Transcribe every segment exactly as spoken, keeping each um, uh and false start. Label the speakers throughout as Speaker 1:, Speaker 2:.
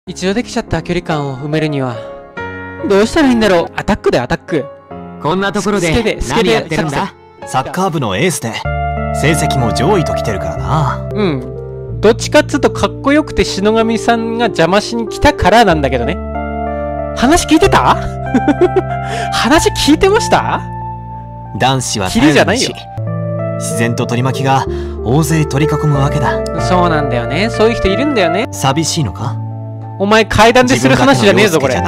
Speaker 1: 一度できちゃった距離感を埋めるには、どうしたらいいんだろう。アタックだよ、アタック。
Speaker 2: こんなところで何やってるんだ？
Speaker 3: サッカー部のエースで、成績も上位と来てるからな。
Speaker 1: うん。どっちかっつうとかっこよくて篠神さんが邪魔しに来たからなんだけどね。話聞いてた？話聞いてました？
Speaker 3: 男子は頼りにし、自然と取り巻きが大勢取り囲むわけだ。
Speaker 1: そうなんだよね。そういう人いるんだよね。
Speaker 3: 寂しいのか？
Speaker 1: お前階段でする話じゃねえぞこれ。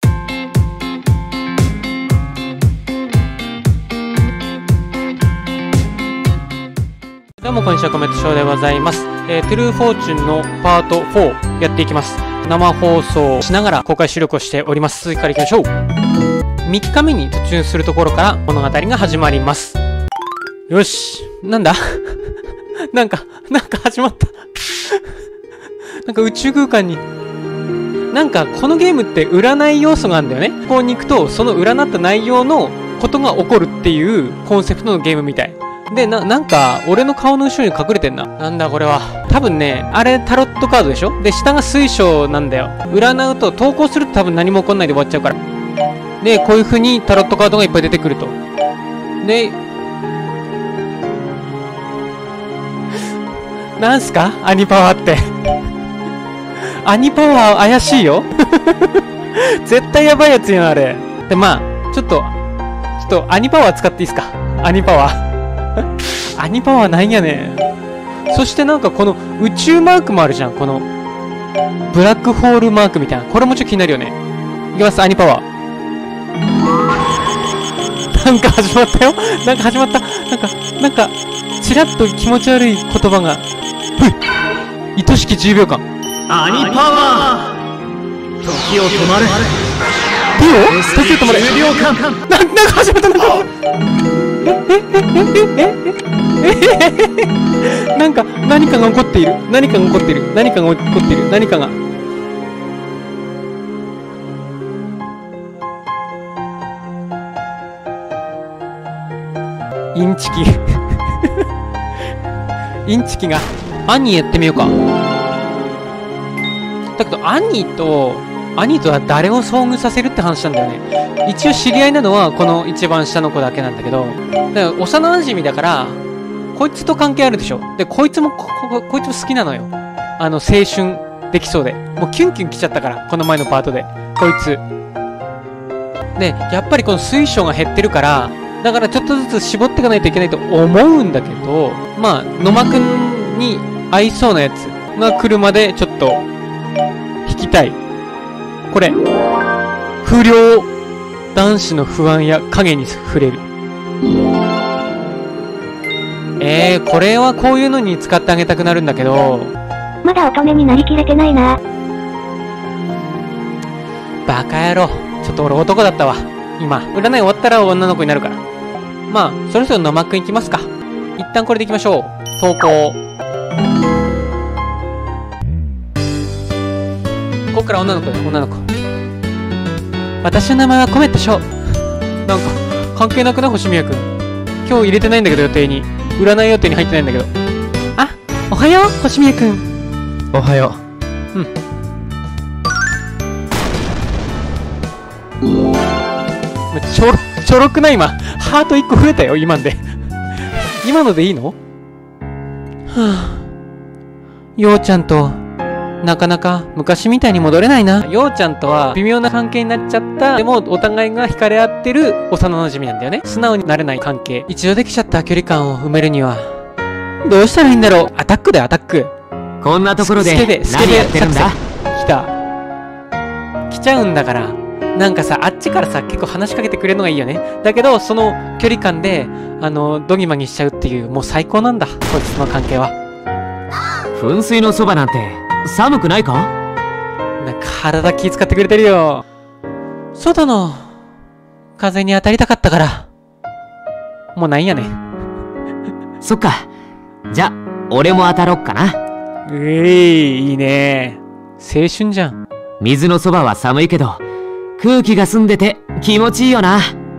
Speaker 1: どうもこんにちは、コメントショーでございます。えー、トゥルーフォーチュンのパートフォーやっていきます。生放送しながら公開収録をしております。続きからいきましょう。みっかめに突入するところから物語が始まります。よし。なんだなんか、なんか始まった。なんか宇宙空間に。なんかこのゲームって占い要素があるんだよね。ここに行くと、その占った内容のことが起こるっていうコンセプトのゲームみたい。で、な、なんか、俺の顔の後ろに隠れてんな。なんだこれは。多分ね、あれタロットカードでしょ？で、下が水晶なんだよ。占うと、投稿すると多分何も起こんないで終わっちゃうから。で、こういう風にタロットカードがいっぱい出てくると。で、なんすか？アニパワーって。アニパワー怪しいよ。絶対やばいやつやん、あれ。で、まあ、ちょっと、ちょっと、アニパワー使っていいですか？アニパワー。アニパワーなんやねん。そしてなんかこの宇宙マークもあるじゃん。この、ブラックホールマークみたいな。これもちょっと気になるよね。いきます、アニパワー。なんか始まったよ。なんか始まった。なんか、なんか、ちらっと気持ち悪い言葉が。ふい愛しきじゅうびょうかん。
Speaker 2: アニパワー、時を止まれ。
Speaker 1: ピオ？時を止まれ。じゅうびょうかん。な、なんか始まった。なんかえええええええなんか何かが起こっている。何かが起こっている。何かが起こっている。何かが。インチキ。インチキが。アニーやってみようか。だけど、アニーと、アニーとは誰を遭遇させるって話なんだよね。一応知り合いなのは、この一番下の子だけなんだけど、だから幼馴染だから、こいつと関係あるでしょ。で、こいつもこ、こ、こいつも好きなのよ。あの、青春できそうで。もうキュンキュン来ちゃったから、この前のパートで。こいつ。で、やっぱりこの水晶が減ってるから、だからちょっとずつ絞っていかないといけないと思うんだけど、まあ、野間くんに合いそうなやつが来るまでちょっと、引きたい。これ。不良。男子の不安や影に触れる。えー、これはこういうのに使ってあげたくなるんだけど。
Speaker 4: まだ乙女になりきれてないな。
Speaker 1: バカ野郎。ちょっと俺男だったわ。今。占い終わったら女の子になるから。まあ、そろそろ野間くん行きますか。一旦これで行きましょう。投稿。ここから女の子だよ、女の子。私の名前はコメットショー。なんか、関係なくない星宮くん。今日入れてないんだけど予定に。占い予定に入ってないんだけど。あ、おはよう、星宮くん。
Speaker 3: おはよ
Speaker 1: う。うん。ちょろ、ちょろくない今。ハートいっこ増えたよ、今んで。今のでいいの？はぁ。ようちゃんと、なかなか昔みたいに戻れないな。ようちゃんとは微妙な関係になっちゃった。でもお互いが惹かれ合ってる幼馴染なんだよね。素直になれない関係。一度できちゃった距離感を埋めるには、どうしたらいいんだろう。アタックだよ、アタック。
Speaker 2: こんなところで何やってるんだ？
Speaker 1: 来た。来ちゃうんだから。なんかさ、あっちからさ、結構話しかけてくれるのがいいよね。だけど、その距離感で、あの、ドギマギしちゃうっていう、もう最高なんだ。こいつの関係は。
Speaker 2: 噴水のそばなんて、寒くないか？
Speaker 1: なんか体気使ってくれてるよ。外の風に当たりたかったから。もうないんやね。
Speaker 2: そっか。じゃ、俺も当たろっかな。
Speaker 1: うえい、いいね。青春じゃん。
Speaker 2: 水のそばは寒いけど、空気が澄んでて気持ちいいよな。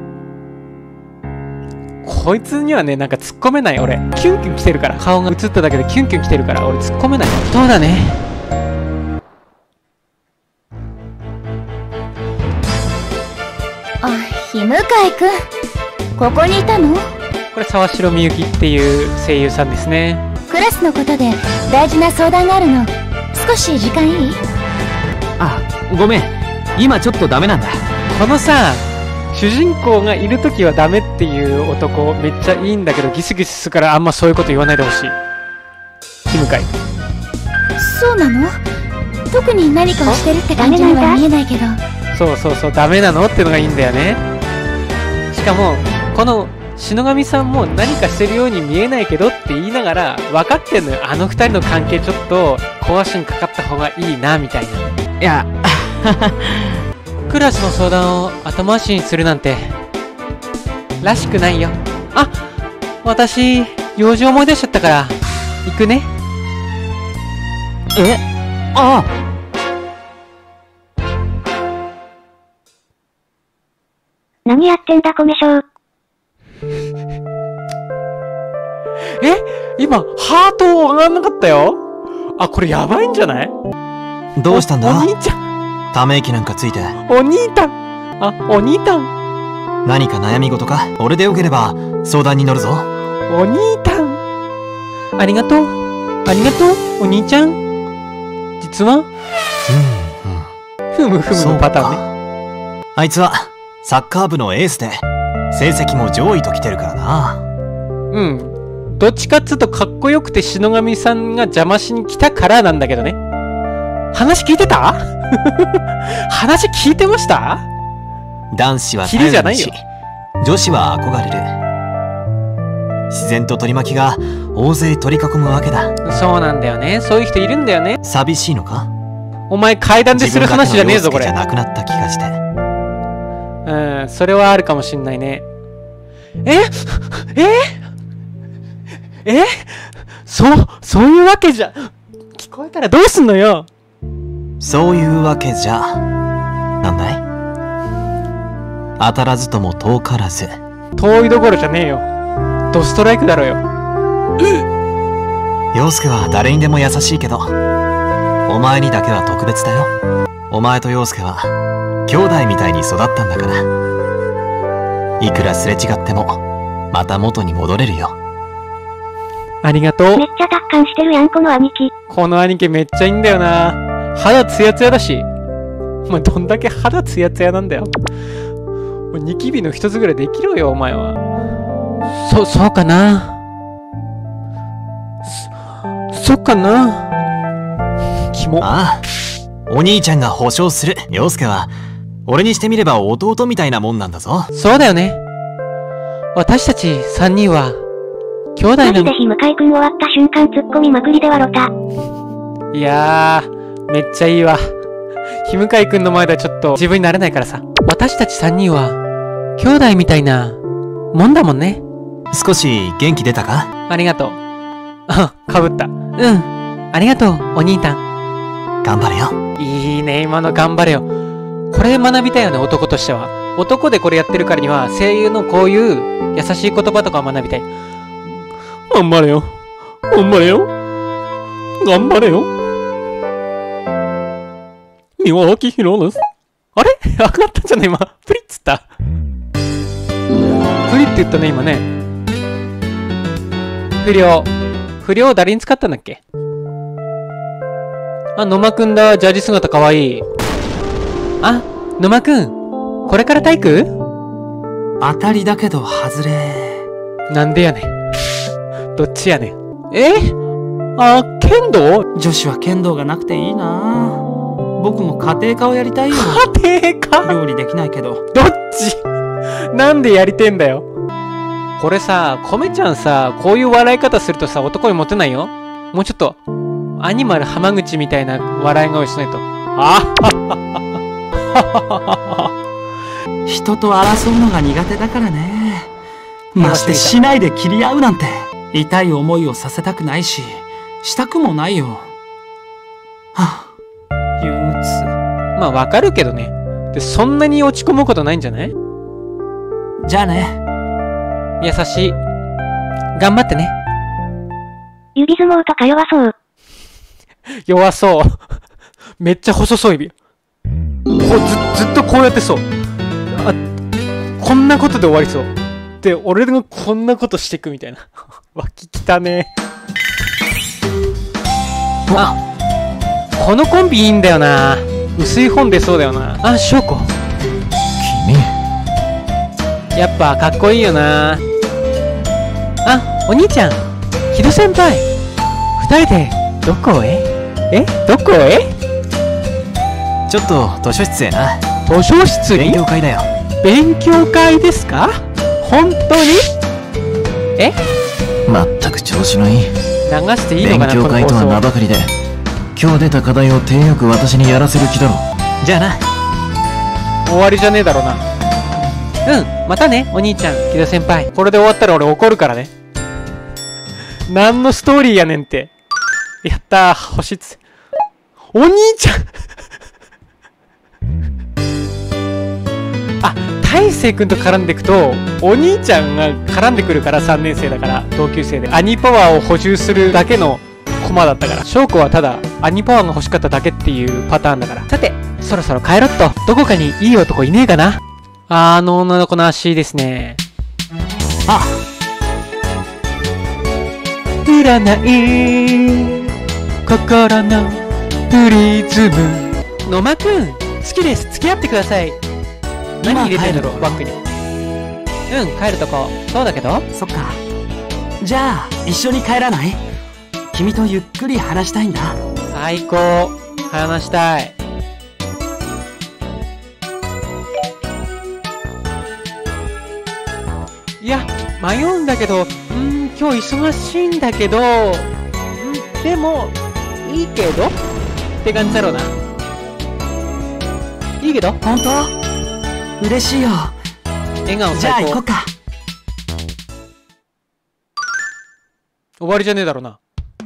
Speaker 1: こいつにはね、なんか突っ込めない俺。キュンキュン来てるから。顔が映っただけでキュンキュン来てるから俺突っ込めない。そうだね。
Speaker 5: あ、ひむかいくん。ここにいたの？
Speaker 1: これ沢城みゆきっていう声優さんですね。
Speaker 5: クラスのことで大事な相談があるの。少し時間いい？
Speaker 2: あ、ごめん。今ちょっとダメなんだ。
Speaker 1: このさ、主人公がいるときはダメっていう男めっちゃいいんだけど、ギスギスするからあんまそういうこと言わないでほしい。ひむかい。
Speaker 5: そうなの？特に何かをしてるって感じには見えないけど。
Speaker 1: そうそうそう、ダメなのってのがいいんだよね。しかもこの篠神さんも何かしてるように見えないけどって言いながら分かってんのよ。あの二人の関係ちょっと壊しにかかった方がいいなみたいな。
Speaker 2: いや、
Speaker 1: クラスの相談を後回しにするなんてらしくないよ。あ、私用事思い出しちゃったから行くね。
Speaker 2: え、ああ。
Speaker 4: 何やってんだ、米将。
Speaker 1: え、今ハート上がんなかったよ。あ、これやばいんじゃない？
Speaker 3: どうしたんだ？
Speaker 1: お兄ちゃん。
Speaker 3: ため息なんかついて。
Speaker 1: お兄たん。あ、お兄たん。
Speaker 3: 何か悩み事か？俺でよければ相談に乗るぞ。
Speaker 1: お兄たん。ありがとう。ありがとう、お兄ちゃん。実は、
Speaker 3: うん、うん。
Speaker 1: ふむふむのパターンね。
Speaker 3: あいつはサッカー部のエースで成績も上位と来てるからな。
Speaker 1: うん。どっちかっつうとかっこよくて篠神さんが邪魔しに来たからなんだけどね。話聞いてた？話聞いてました？
Speaker 3: 男子は
Speaker 1: キリじゃないよ。
Speaker 3: 女子は憧れる。自然と取り巻きが大勢取り囲むわけだ。
Speaker 1: そうなんだよね。そういう人いるんだよね。
Speaker 3: 寂しいのか？
Speaker 1: お前階段でする話じゃねえぞこれ。
Speaker 3: 自分だけの陽介じゃなくなった気がして。
Speaker 1: うん、それはあるかもしんないね。えええそう、そういうわけじゃ。聞こえたらどうすんのよ。
Speaker 3: そういうわけじゃ。なんだい？当たらずとも遠からず。
Speaker 1: 遠いどころじゃねえよ。ドストライクだろよ。
Speaker 3: 陽介は誰にでも優しいけど、お前にだけは特別だよ。お前と陽介は兄弟みたいに育ったんだから。いくらすれ違ってもまた元に戻れるよ。
Speaker 1: ありがとう。
Speaker 4: めっちゃ達観してるやん、この兄貴。
Speaker 1: この兄貴めっちゃいいんだよな。肌ツヤツヤだし。お前どんだけ肌ツヤツヤなんだよ。ニキビの一つぐらいできろよお前は。そ、そうかな。そ、そっかな。キモ。
Speaker 3: ああ、お兄ちゃんが保証する。陽介は俺にしてみれば弟みたいなもんなんだぞ。
Speaker 1: そうだよね。私たち三人は兄弟なの。
Speaker 4: マジでひむかいくん終わった瞬間突っ込みまくりで笑った。
Speaker 1: いやー、めっちゃいいわ。ひむかいくんの前ではちょっと自分になれないからさ。私たち三人は兄弟みたいなもんだもんね。
Speaker 3: 少し元気出たか？
Speaker 1: ありがとう。あ、かぶった。うん。ありがとう、お兄たん。
Speaker 3: 頑張れよ。
Speaker 1: いいね、今の頑張れよ。これ学びたいよね、男としては。男でこれやってるからには、声優のこういう優しい言葉とかを学びたい。頑張れよ。頑張れよ。頑張れよ。三輪明宏です。あれ上がったんじゃない今。プリッつった。プリって言ったね、今ね。不良。不良誰に使ったんだっけ？あ、野間くんだ。ジャージ姿かわいい。あ、野間くん。これから体育？
Speaker 6: 当たりだけど外れ。
Speaker 1: なんでやねん。どっちやねん。え？あ、剣道？
Speaker 6: 女子は剣道がなくていいな。僕も家庭科をやりたいよ。
Speaker 1: 家庭科？
Speaker 6: 料理できないけど。
Speaker 1: どっち？なんでやりてんだよ。これさ、米ちゃんさ、こういう笑い方するとさ、男にモテないよ。もうちょっと、アニマル浜口みたいな笑い声しないと。あ
Speaker 6: 人と争うのが苦手だからね。ましてしないで切り合うなんて。痛い思いをさせたくないし、したくもないよ。はぁ、憂鬱。
Speaker 1: まあわかるけどね。で、そんなに落ち込むことないんじゃない？
Speaker 6: じゃあね。
Speaker 1: 優しい。頑張ってね。
Speaker 4: 指相撲とか弱そう。
Speaker 1: 弱そう。めっちゃ細そう指。こうず、ずっとこうやってそう。あ、 こんなことで終わりそう。で、俺がこんなことしてくみたいな。脇きたね。あ、このコンビいいんだよな。薄い本出そうだよな。あ、翔子。
Speaker 3: 君。
Speaker 1: やっぱかっこいいよな。あ、お兄ちゃん。木戸先輩。二人で、どこへえどこへ
Speaker 3: ちょっと図書室へな。
Speaker 1: 図書室に
Speaker 3: 勉強会だよ。
Speaker 1: 勉強会ですか？本当に？え？
Speaker 3: まったく調子のいい。
Speaker 1: 流していいのかな、
Speaker 3: 勉強会とは名ばかりで、今日出た課題を手よく私にやらせる気だろ。じゃあな。
Speaker 1: 終わりじゃねえだろうな。うん、またね、お兄ちゃん、木戸先輩。これで終わったら俺怒るからね。何のストーリーやねんって。やったー、星つ。お兄ちゃんあ、大成くんと絡んでいくと、お兄ちゃんが絡んでくるから、さんねん生だから、同級生で。アニパワーを補充するだけのコマだったから。翔子はただ、アニパワーが欲しかっただけっていうパターンだから。さて、そろそろ帰ろっと。どこかにいい男いねえかな。あー、あの女の子の足ですね。
Speaker 6: あ、
Speaker 1: 占い心のプリズム。野間くん、好きです。付き合ってください。何入れてんだろう、バッグに。うん、帰るとこ。そうだけど。
Speaker 6: そっか。じゃあ一緒に帰らない？君とゆっくり話したいんだ。
Speaker 1: 最高。話したい。いや、迷うんだけど、んー、今日忙しいんだけど、んでも、いいけどって感じだろうな。いいけど
Speaker 6: 本当？嬉しいよ。
Speaker 1: 笑顔最高。
Speaker 6: じゃあ行こっか。
Speaker 1: 終わりじゃねえだろうな。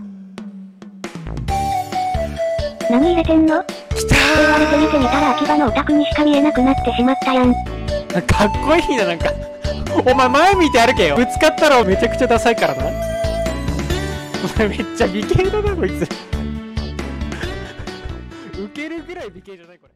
Speaker 4: 何入れてんの？来たー。言われてみてみたら秋葉のオタクにしか見えなくなってしまったやん。
Speaker 1: かっこいいな、なんか。お前前見て歩けよ。ぶつかったらめちゃくちゃダサいからな。お前めっちゃ美形だな、こいつ。ウケるぐらい美形じゃないこれ。